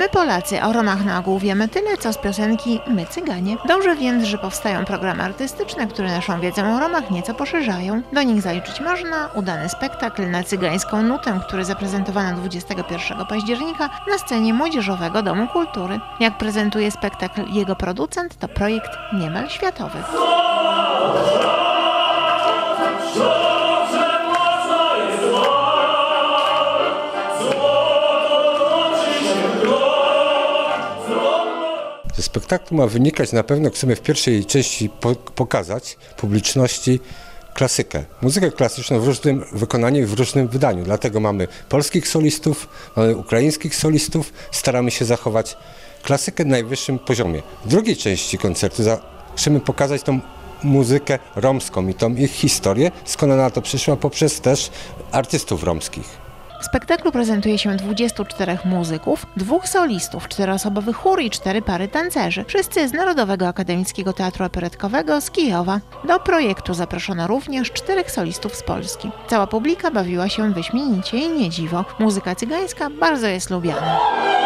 My Polacy o Romach na ogół wiemy tyle, co z piosenki My Cyganie. Dobrze więc, że powstają programy artystyczne, które naszą wiedzę o Romach nieco poszerzają. Do nich zaliczyć można udany spektakl na cygańską nutę, który zaprezentowano 21 października na scenie Młodzieżowego Domu Kultury. Jak prezentuje spektakl jego producent, to projekt niemal światowy. Ze spektaklu ma wynikać, na pewno chcemy w pierwszej części pokazać publiczności klasykę, muzykę klasyczną w różnym wykonaniu i w różnym wydaniu. Dlatego mamy polskich solistów, mamy ukraińskich solistów, staramy się zachować klasykę na najwyższym poziomie. W drugiej części koncertu chcemy pokazać tą muzykę romską i tą ich historię, skąd ona to przyszła, poprzez też artystów romskich. W spektaklu prezentuje się 24 muzyków, 2 solistów, 4-osobowy chór i 4 pary tancerzy. Wszyscy z Narodowego Akademickiego Teatru Operetkowego z Kijowa. Do projektu zaproszono również 4 solistów z Polski. Cała publika bawiła się wyśmienicie i nie dziwo. Muzyka cygańska bardzo jest lubiana.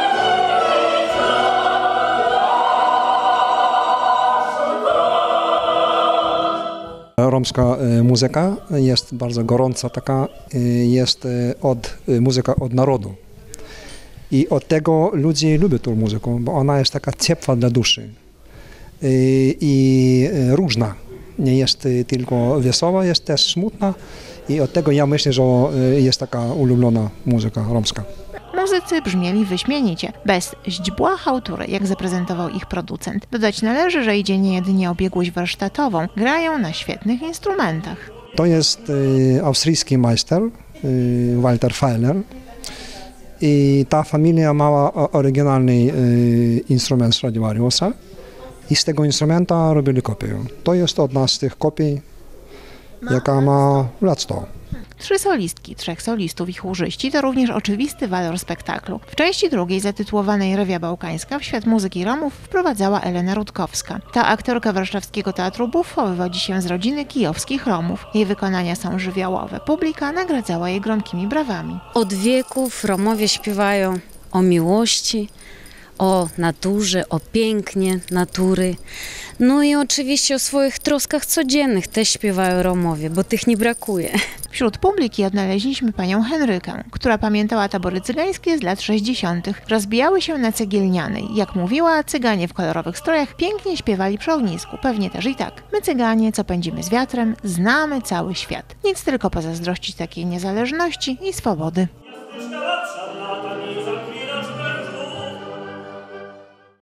Romska muzyka jest bardzo gorąca, taka jest muzyka od narodu. I od tego ludzie lubią tą muzykę, bo ona jest taka ciepła dla duszy i różna. Nie jest tylko wesoła, jest też smutna i od tego ja myślę, że jest taka ulubiona muzyka romska. Muzycy brzmieli wyśmienicie, bez źdźbła chałtury, jak zaprezentował ich producent. Dodać należy, że idzie nie jedynie o biegłość warsztatową, grają na świetnych instrumentach. To jest austriacki majster, Walter Fellner. I ta familia miała oryginalny instrument Stradivariusa i z tego instrumenta robili kopię. To jest jedna z tych kopii, jaka ma lat 100. 3 solistki, 3 solistów i chórzyści to również oczywisty walor spektaklu. W części drugiej, zatytułowanej Rewia Bałkańska, w świat muzyki Romów wprowadzała Elena Rutkowska. Ta aktorka warszawskiego Teatru Buffo wywodzi się z rodziny kijowskich Romów. Jej wykonania są żywiołowe. Publika nagradzała je gromkimi brawami. Od wieków Romowie śpiewają o miłości, o naturze, o pięknie natury. No i oczywiście o swoich troskach codziennych też śpiewają Romowie, bo tych nie brakuje. Wśród publiki odnaleźliśmy panią Henrykę, która pamiętała tabory cygańskie z lat 60. Rozbijały się na Cegielnianej. Jak mówiła, cyganie w kolorowych strojach pięknie śpiewali przy ognisku. Pewnie też i tak. My cyganie, co pędzimy z wiatrem, znamy cały świat. Nic tylko pozazdrościć takiej niezależności i swobody.